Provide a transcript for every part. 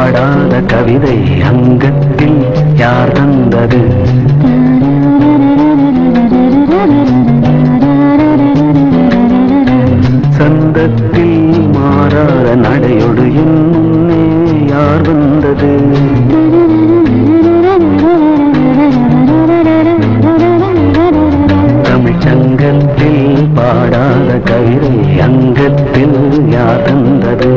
பாடாத கவிதை அங்கத்தில் யார் தந்தது? சந்தத்தில் மாறாத நடையொடு என் முன்னே யார் வந்தது? தமிழ்ச்சங்கத்தில் பாடாத கவிதை அங்கத்தில் யார் தந்தது?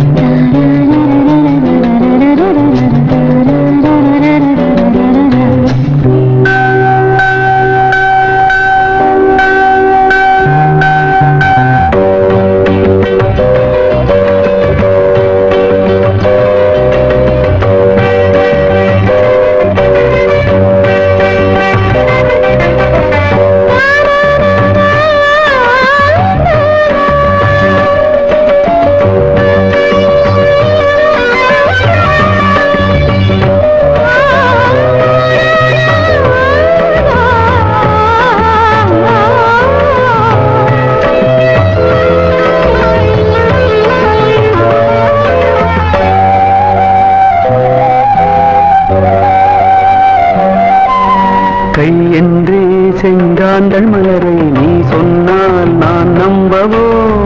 கை என்றே செங்காந்தள் மலரை நீ சொன்னால் நான் நம்பவோ?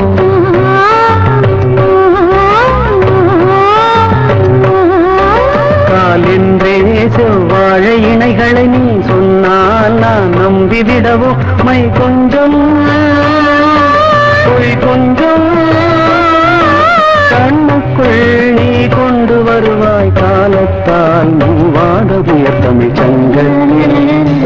கால் என்றே செவ்வாழை இணைகளை நீ சொன்னால் நான் நம்பிவிடவோ? மை கொஞ்சம் பொய் கொஞ்சம் கண்ணுக்குள் நீ கொண்டு வருவாய் காலத்தால் மூவாத உயர் தமிழ் சங்கத்தில்.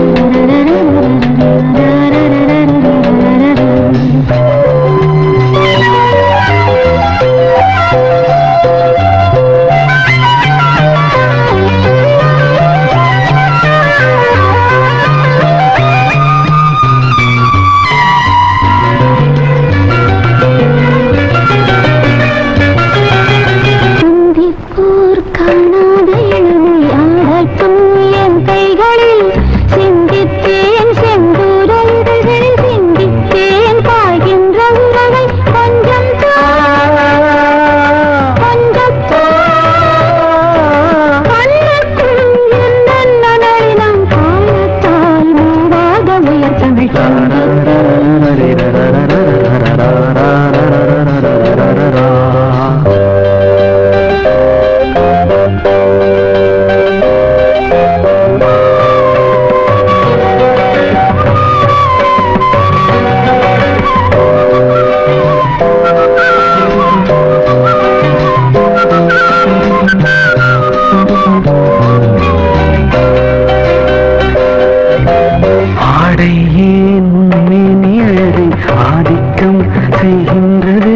ஆதிக்கம் செய்கின்றது.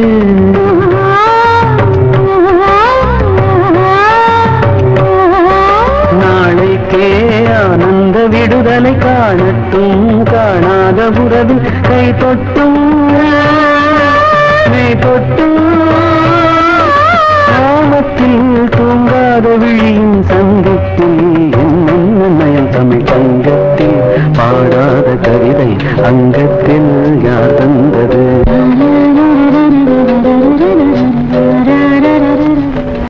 நாளைக்கே ஆனந்த விடுதலை காணட்டும் காணாத உறவு கை தொட்டும் மெய் தொட்டும் காமத்தில் தூங்காத விழியின் சங்கத்தில் என்னென்ன நயம் தமிழ் சங்கத்தில் பாடாத கவிதை அங்கத்தில்